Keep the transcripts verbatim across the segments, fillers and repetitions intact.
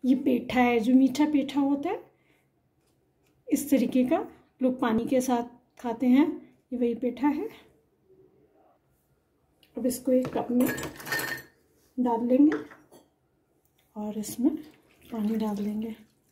ये पेठा है, जो मीठा पेठा होता है इस तरीके का, लोग पानी के साथ खाते हैं, ये वही पेठा है। अब इसको एक कप में डाल लेंगे और इसमें पानी डाल देंगे।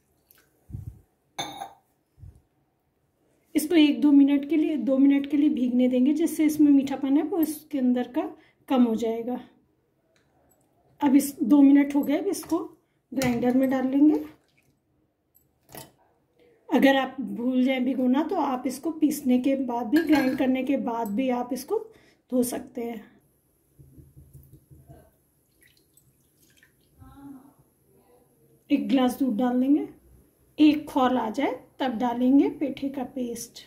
इसको एक दो मिनट के लिए दो मिनट के लिए भीगने देंगे, जिससे इसमें मीठापन है वो इसके अंदर का कम हो जाएगा। अब इस दो मिनट हो गए, अब इसको ग्राइंडर में डाल लेंगे। अगर आप भूल जाए भिगोना तो आप इसको पीसने के बाद भी, ग्राइंड करने के बाद भी आप इसको धो सकते हैं। एक गिलास दूध डाल देंगे, एक खौल आ जाए तब डालेंगे पेठे का पेस्ट।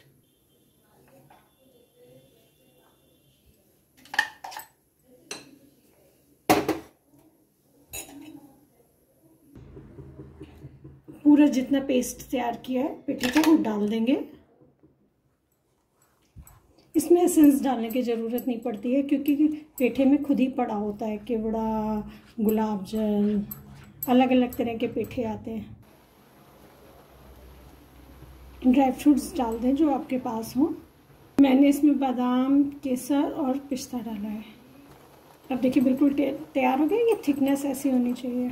पूरा जितना पेस्ट तैयार किया है पेठे का वो डाल देंगे। इसमें एसेंस डालने की ज़रूरत नहीं पड़ती है, क्योंकि पेठे में खुद ही पड़ा होता है। केवड़ा, गुलाब जल, अलग अलग तरह के पेठे आते हैं। ड्राई फ्रूट्स डाल दें जो आपके पास हो। मैंने इसमें बादाम, केसर और पिस्ता डाला है। अब देखिए बिल्कुल तैयार हो गया। ये थिकनेस ऐसी होनी चाहिए।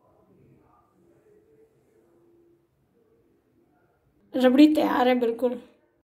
रबड़ी तैयार है बिल्कुल।